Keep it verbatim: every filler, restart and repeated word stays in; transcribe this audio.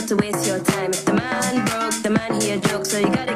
to waste your time. If the man broke, the man he a joke, so you gotta